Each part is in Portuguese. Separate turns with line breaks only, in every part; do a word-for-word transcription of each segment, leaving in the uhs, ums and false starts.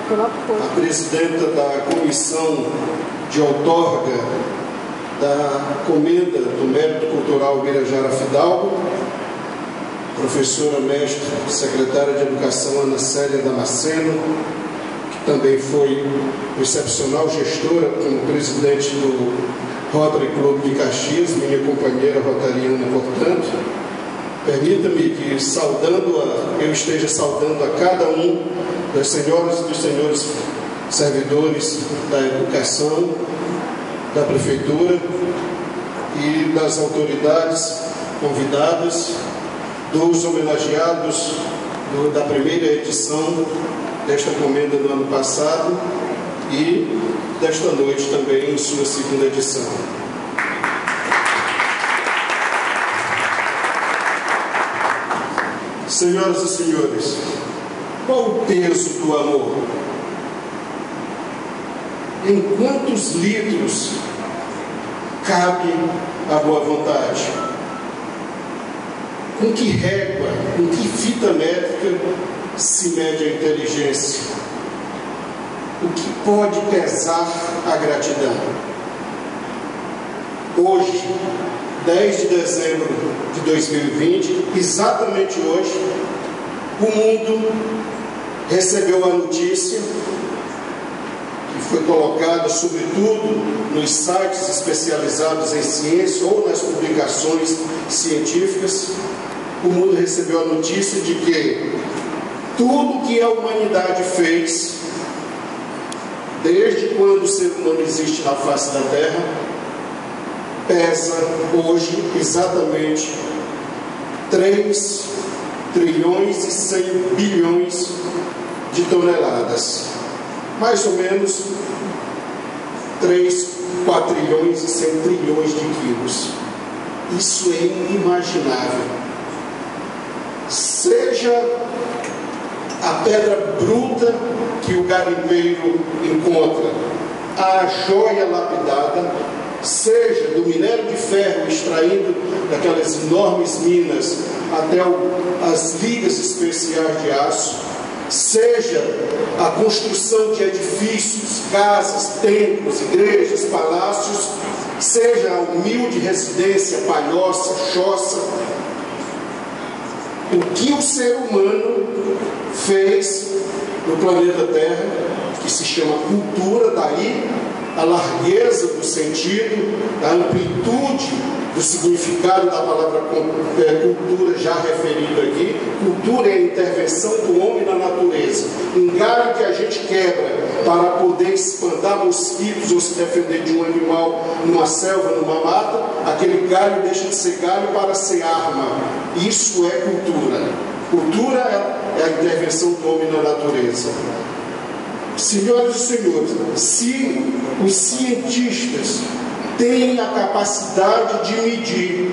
a presidenta da Comissão de Outorga da Comenda do Mérito Cultural Birajara Fidalgo, professora mestre, secretária de Educação Ana Célia Damasceno, que também foi excepcional gestora como presidente do Rotary Club de Caxias, minha companheira rotariana, portanto. Permita-me que, saudando-a, eu esteja saudando a cada um das senhoras e dos senhores servidores da educação, da prefeitura e das autoridades convidadas, dos homenageados do, da primeira edição desta comenda do ano passado e desta noite também em sua segunda edição. Senhoras e senhores, qual o peso do amor? Em quantos litros cabe a boa vontade? Com que régua, com que fita métrica se mede a inteligência? O que pode pesar a gratidão? Hoje, dez de dezembro de dois mil e vinte, exatamente hoje, o mundo recebeu a notícia, que foi colocada sobretudo nos sites especializados em ciência ou nas publicações científicas. O mundo recebeu a notícia de que tudo que a humanidade fez, desde quando o ser humano existe na face da Terra, pesa hoje exatamente três trilhões e cem bilhões de toneladas. Mais ou menos três, quatrilhões e cem trilhões de quilos. Isso é inimaginável. Seja a pedra bruta que o garimpeiro encontra, a joia lapidada, seja do minério de ferro extraído daquelas enormes minas até o, as ligas especiais de aço, seja a construção de edifícios, casas, templos, igrejas, palácios, seja a humilde residência, palhoça, choça, o que o ser humano fez no planeta Terra, que se chama cultura, daí a largueza do sentido, a amplitude do significado da palavra cultura já referido aqui. Cultura é a intervenção do homem na natureza, um galho que a gente quebra para poder espantar mosquitos ou se defender de um animal numa selva, numa mata. Aquele galho deixa de ser galho para ser arma. Isso é cultura. Cultura é a intervenção do homem na natureza. Senhoras e senhores, se os cientistas têm a capacidade de medir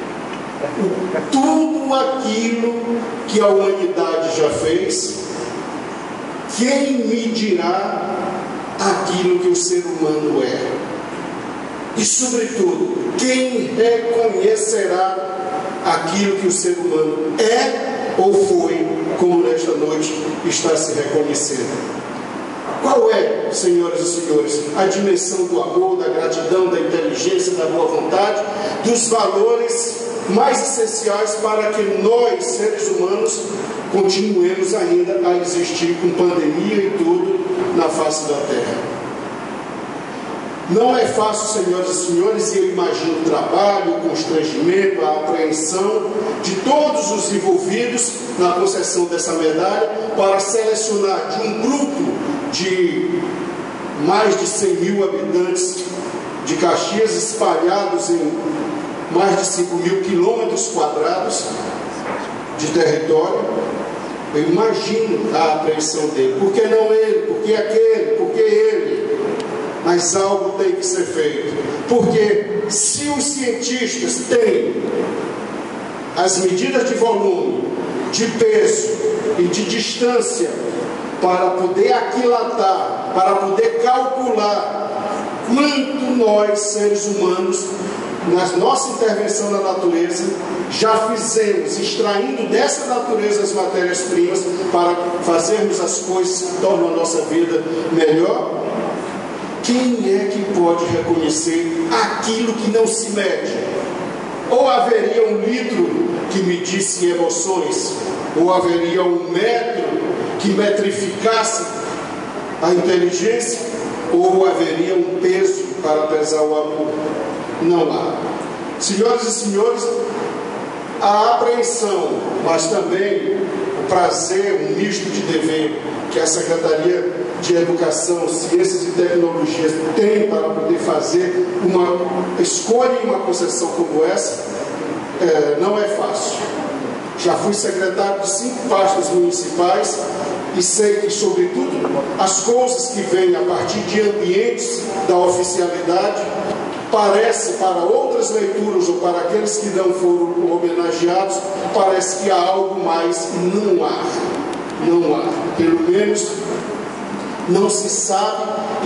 tudo aquilo que a humanidade já fez, quem medirá aquilo que o ser humano é? E, sobretudo, quem reconhecerá aquilo que o ser humano é ou foi, como nesta noite está se reconhecendo? Qual é, senhoras e senhores, a dimensão do amor, da gratidão, da inteligência, da boa vontade, dos valores mais essenciais para que nós, seres humanos, continuemos ainda a existir com pandemia e tudo na face da Terra? Não é fácil, senhoras e senhores, e eu imagino o trabalho, o constrangimento, a apreensão de todos os envolvidos na concessão dessa medalha para selecionar de um grupo de mais de cem mil habitantes de Caxias, espalhados em mais de cinco mil quilômetros quadrados de território. Eu imagino a apreensão dele. Por que não ele? Por que aquele? Por que ele? Mas algo tem que ser feito. Porque se os cientistas têm as medidas de volume, de peso e de distância para poder aquilatar, para poder calcular quanto nós, seres humanos, na nossa intervenção na natureza, já fizemos, extraindo dessa natureza as matérias-primas para fazermos as coisas que tornam a nossa vida melhor? Quem é que pode reconhecer aquilo que não se mede? Ou haveria um litro que medisse emoções? Ou haveria um metro que metrificasse a inteligência? Ou haveria um peso para pesar o amor? Não há. Senhoras e senhores, a apreensão, mas também o prazer, um misto de dever que a Secretaria de Educação, Ciências e Tecnologias tem para poder fazer uma escolha e uma concessão como essa, é, não é fácil. Já fui secretário de cinco pastas municipais e sei que, sobretudo, as coisas que vêm a partir de ambientes da oficialidade parece, para outras leituras ou para aqueles que não foram homenageados, parece que há algo mais. Não há. Não há. Pelo menos não se sabe,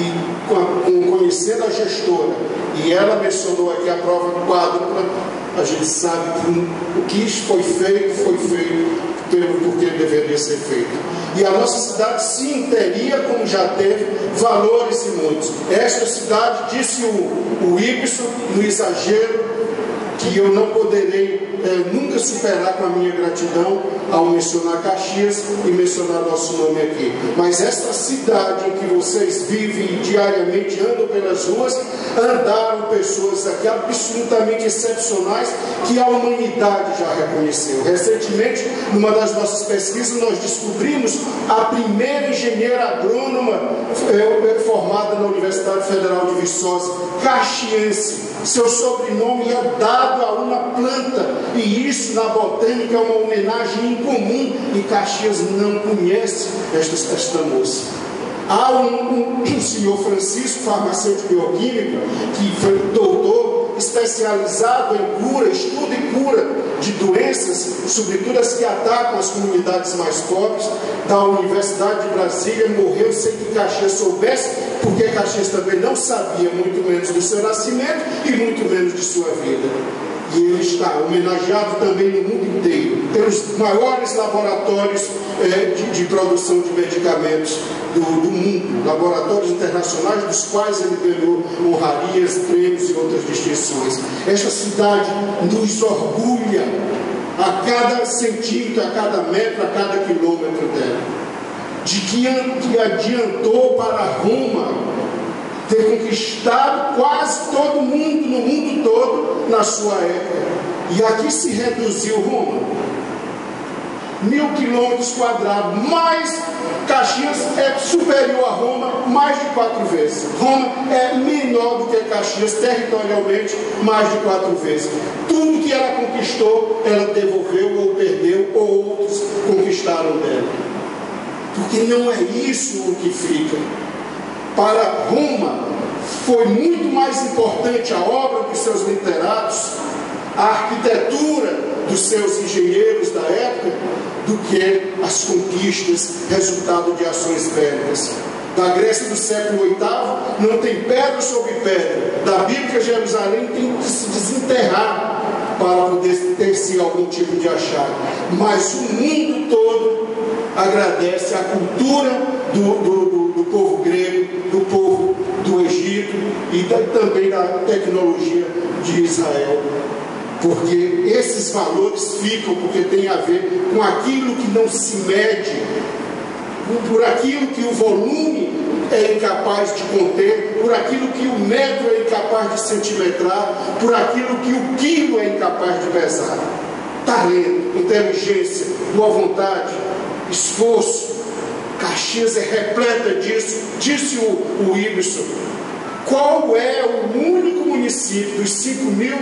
e conhecendo a gestora, e ela mencionou aqui a prova quádrupla, a gente sabe que o que foi feito, foi feito pelo porquê deveria ser feito. E a nossa cidade, sim, teria, como já teve, valores e muitos. Esta cidade, disse o, o Ibson, no exagero, que eu não poderei é, nunca superar com a minha gratidão ao mencionar Caxias e mencionar nosso nome aqui. Mas esta cidade em que vocês vivem e diariamente andam pelas ruas, andaram pessoas aqui absolutamente excepcionais que a humanidade já reconheceu. Recentemente, numa das nossas pesquisas, nós descobrimos a primeira engenheira agrônoma é, formada na Universidade Federal de Viçosa, caxiense. Seu sobrenome é dado a uma planta, e isso na botânica é uma homenagem incomum, e Caxias não conhece esta, esta moça. Há um, um senhor Francisco, farmacêutico bioquímico, que foi doutor, especializado em cura, estudo e cura de doenças, sobretudo as que atacam as comunidades mais pobres, da Universidade de Brasília, morreu sem que Caxias soubesse, porque Caxias também não sabia, muito menos do seu nascimento e muito menos de sua vida. E ele está homenageado também no mundo inteiro, pelos maiores laboratórios é, de, de produção de medicamentos do, do mundo, laboratórios internacionais dos quais ele ganhou honrarias, prêmios e outras distinções. Esta cidade nos orgulha a cada centímetro, a cada metro, a cada quilômetro dela, de que, que adiantou para Roma ter conquistado quase todo mundo, no mundo todo, na sua época. E aqui se reduziu Roma. Mil quilômetros quadrados, mais Caxias é superior a Roma mais de quatro vezes. Roma é menor do que Caxias territorialmente mais de quatro vezes. Tudo que ela conquistou, ela devolveu ou perdeu, ou outros conquistaram dela. Porque não é isso o que fica. Para Roma, foi muito mais importante a obra dos seus literatos, a arquitetura dos seus engenheiros da época, do que as conquistas, resultado de ações bélicas. Da Grécia do século oitavo, não tem pedra sobre pedra. Da Bíblia, Jerusalém tem que se desenterrar para poder ter-se algum tipo de achado. Mas o mundo todo agradece a cultura do, do, do, do povo grego, do povo do Egito e da, também da tecnologia de Israel. Porque esses valores ficam, porque tem a ver com aquilo que não se mede, por aquilo que o volume é incapaz de conter, por aquilo que o metro é incapaz de centimetrar, por aquilo que o quilo é incapaz de pesar. Talento, inteligência, boa vontade, esforço. Caxias é repleta disso, disse o, o Ibson. Qual é o único município dos cinco mil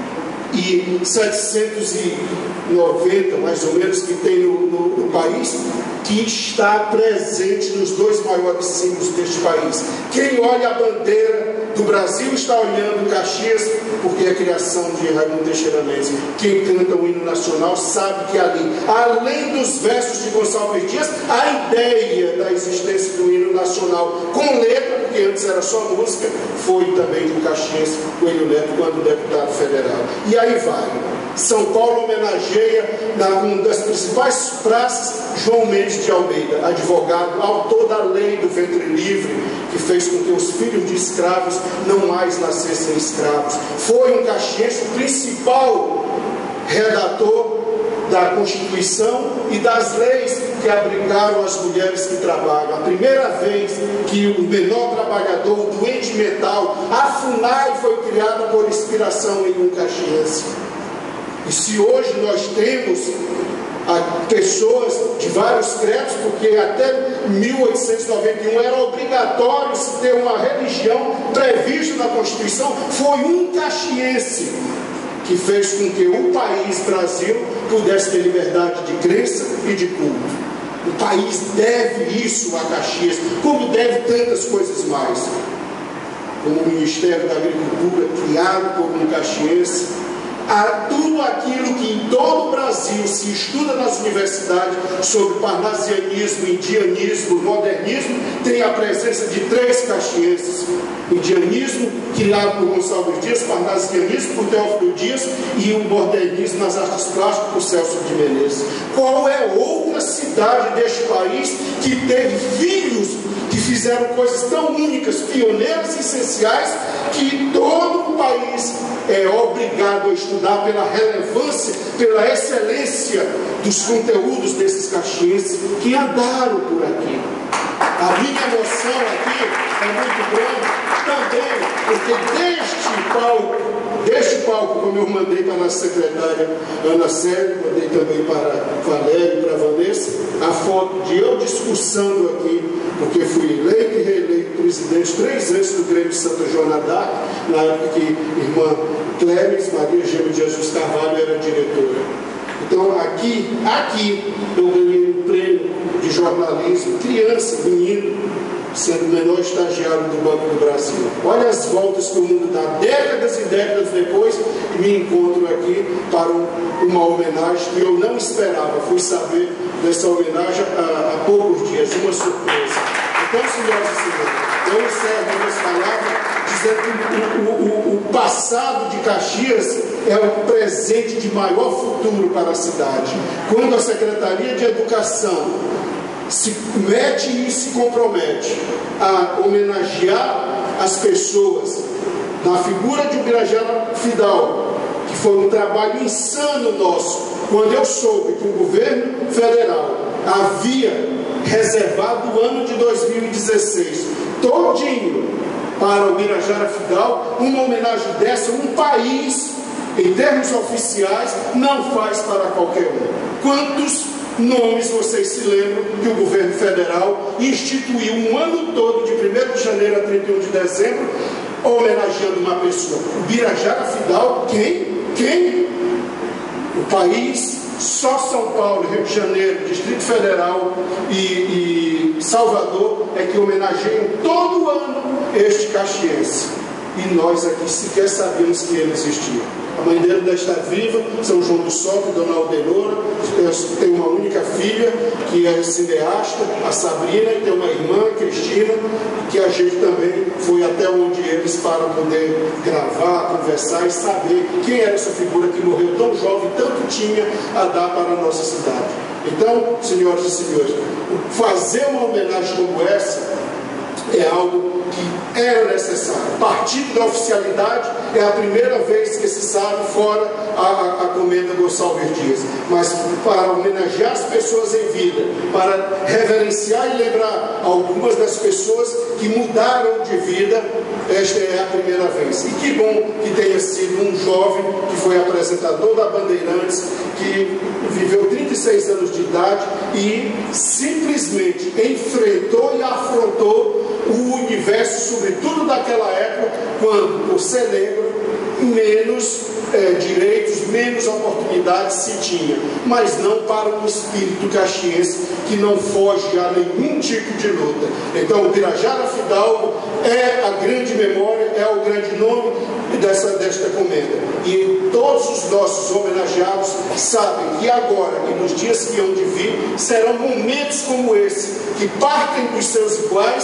e setecentos e noventa, mais ou menos, que tem no, no, no país, que está presente nos dois maiores símbolos deste país? Quem olha a bandeira do Brasil está olhando Caxias, porque é a criação de Raimundo Teixeira Mendes. Quem canta o hino nacional sabe que ali, além dos versos de Gonçalves Dias, a ideia da existência do hino nacional com letra, porque antes era só música, foi também do Caxias, Coelho Neto, quando deputado federal. E aí vai. São Paulo homenageia na, uma das principais praças João Mendes de Almeida, advogado, autor da lei do ventre livre, que fez com que os filhos de escravos não mais nascessem escravos. Foi um caxiense, o principal redator da Constituição e das leis que abrigaram as mulheres que trabalham. A primeira vez que o menor trabalhador, o doente mental, a FUNAI foi criada por inspiração em um caxiense. E se hoje nós temos a, pessoas de vários credos, porque até mil oitocentos e noventa e um era obrigatório se ter uma religião prevista na Constituição, foi um caxiense que fez com que o país Brasil pudesse ter liberdade de crença e de culto. O país deve isso a Caxias, como deve tantas coisas mais. Como o Ministério da Agricultura, criado por um caxiense, a tudo aquilo que em todo o Brasil se estuda nas universidades sobre parnasianismo, indianismo, modernismo, tem a presença de três caxienses. Indianismo, criado por Gonçalves Dias, parnasianismo por Teófilo Dias e o modernismo nas artes plásticas por Celso de Menezes. Qual é outra cidade deste país que teve filhos que fizeram coisas tão únicas, pioneiras e essenciais, que todo o país é obrigado a estudar pela relevância, pela excelência dos conteúdos desses caxienses que andaram por aqui? A minha emoção aqui é muito grande também, porque deste palco, deste palco, como eu mandei para a nossa secretária Ana Célia, mandei também para Valéria e para a Vanessa, a foto de eu discursando aqui, porque fui eleito e reeleito presidente três vezes do Grêmio Santa Joana d'Arc, na época que irmã Cléris Maria Gêmea de Jesus Carvalho era diretora. Então aqui, aqui eu ganhei um prêmio de jornalismo, criança, menino, sendo o menor estagiário do Banco do Brasil. Olha as voltas que o mundo dá, décadas e décadas depois, e me encontro aqui para um, uma homenagem que eu não esperava. Fui saber dessa homenagem há, há poucos dias, uma surpresa. Então, senhoras e senhores, eu encerro minhas palavras dizendo que o, o, o passado de Caxias é o presente de maior futuro para a cidade. Quando a Secretaria de Educação se mete e se compromete a homenagear as pessoas na figura de Ubirajara Fidalgo, que foi um trabalho insano nosso, quando eu soube que o governo federal havia reservado o ano de dois mil e dezesseis todinho para o Ubirajara Fidalgo, uma homenagem dessa, um país, em termos oficiais, não faz para qualquer um. Quantos nomes vocês se lembram que o governo federal instituiu um ano todo, de primeiro de janeiro a trinta e um de dezembro, homenageando uma pessoa? Ubirajara Fidalgo, quem? Quem? O país, só São Paulo, Rio de Janeiro, Distrito Federal e, e Salvador é que homenageiam todo ano este caxiense. E nós aqui sequer sabíamos que ele existia. A mãe dele ainda está viva, São João do Sol, Dona Aldenora, tem uma única filha, que é cineasta, a Sabrina, e tem uma irmã, Cristina, que a gente também foi até onde eles para poder gravar, conversar e saber quem era essa figura que morreu tão jovem, tanto tinha a dar para a nossa cidade. Então, senhoras e senhores, fazer uma homenagem como essa é algo que era necessário. Partindo da oficialidade, é a primeira vez que se sabe, fora a, a, a comenda Gonçalves Dias, mas para homenagear as pessoas em vida, para reverenciar e lembrar algumas das pessoas que mudaram de vida, esta é a primeira vez. E que bom que tenha sido um jovem que foi apresentador da Bandeirantes, que viveu trinta e seis anos de idade e simplesmente enfrentou e afrontou o universo, sobretudo daquela época, quando, por ser negro, menos é, direitos, menos oportunidades se tinha, mas não para um espírito caxiense que não foge a nenhum tipo de luta. Então, o Ubirajara Fidalgo é a grande memória, é o grande nome dessa, desta comenda. E todos os nossos homenageados sabem que agora e nos dias que hão de vir, serão momentos como esse, que partem dos seus iguais,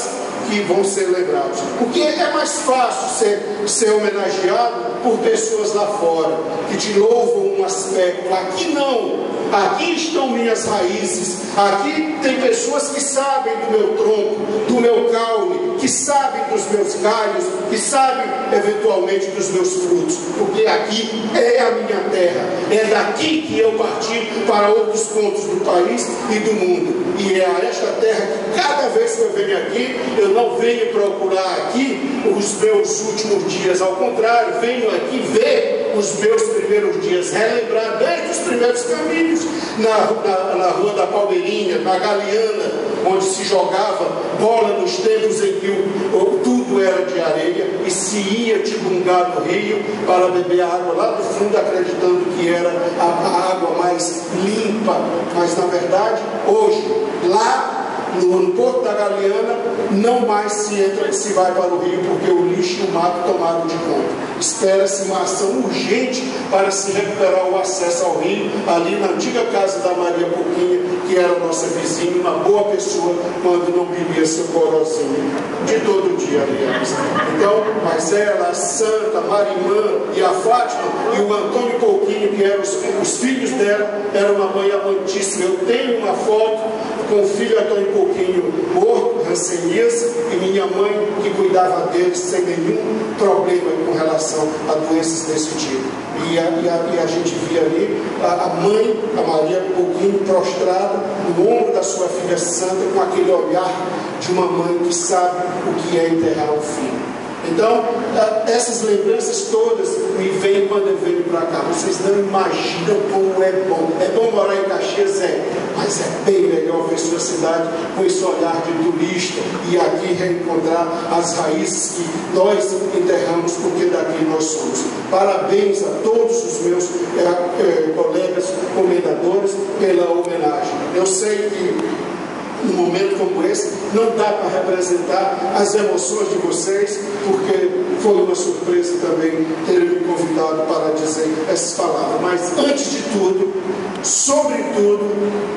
que vão ser lembrados. Porque é mais fácil ser, ser homenageado por pessoas lá fora, que te louvam um aspecto. Aqui não. Aqui estão minhas raízes. Aqui tem pessoas que sabem do meu tronco, do meu caule, que sabem dos meus galhos, que sabem eventualmente dos meus frutos. Porque aqui é a minha terra. É daqui que eu parti para outros pontos do país e do mundo. E é a esta terra que cada vez que eu venho aqui, eu não venho procurar aqui os meus últimos dias. Ao contrário, venho aqui ver os meus primeiros dias, relembrar desde os primeiros caminhos, na, na, na Rua da Palmeirinha, na Galeana, onde se jogava bola nos tempos em que o, o, tudo era de areia, e se ia tibungar no rio para beber a água lá do fundo, acreditando que era a, a água mais limpa. Mas na verdade, hoje, lá no, no Porto da Galeana, não mais se entra, se vai para o rio, porque o lixo e o mato tomaram de conta. Espera-se uma ação urgente para se recuperar o acesso ao rio, ali na antiga casa da Maria Pouquinha, que era nossa vizinha, uma boa pessoa, quando não bebia seu corozinho, de todo dia, aliás. Então, mas ela, a Santa, a Marimã e a Fátima, e o Antônio Pouquinho, que eram os, os filhos dela, era uma mãe amantíssima. Eu tenho uma foto com o filho Antônio Pouquinho morto, ranceníase, e minha mãe que cuidava dele sem nenhum problema com relação a doenças desse tipo. E a, e a, e a gente via ali a, a mãe, a Maria Pouquinho, prostrada no ombro da sua filha santa, com aquele olhar de uma mãe que sabe o que é enterrar o filho. Então, essas lembranças todas me vêm quando eu venho para cá. Vocês não imaginam como é bom. É bom morar em Caxias, é, mas é bem melhor ver sua cidade com esse olhar de turista e aqui reencontrar as raízes que nós enterramos, porque daqui nós somos. Parabéns a todos os meus é, é, colegas comendadores pela homenagem. Eu sei que num momento como esse, não dá para representar as emoções de vocês, porque foi uma surpresa também ter me convidado para dizer essas palavras. Mas, antes de tudo, sobretudo,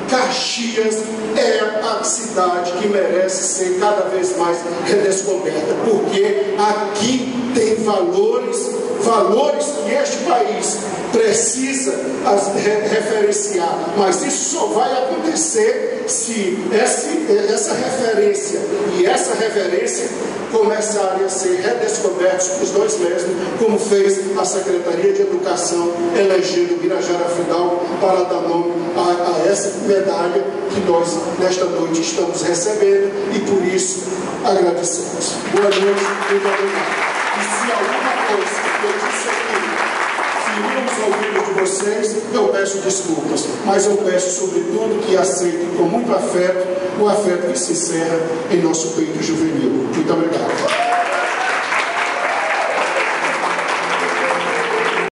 Caxias é a cidade que merece ser cada vez mais redescoberta, porque aqui tem valores, valores que este país precisa as, re, referenciar, mas isso só vai acontecer se esse, essa referência e essa reverência começarem a ser redescobertos os dois mesmos, como fez a Secretaria de Educação, elegendo Birajara Fidalgo para dar nome a, a essa medalha que nós, nesta noite, estamos recebendo, e por isso agradecemos. Boa noite, muito obrigado. E se alguma coisa que eu disse aqui ferimos os ouvidos de vocês, eu peço desculpas, mas eu peço sobretudo que aceitem com muito afeto o afeto que se encerra em nosso peito juvenil. Muito obrigado.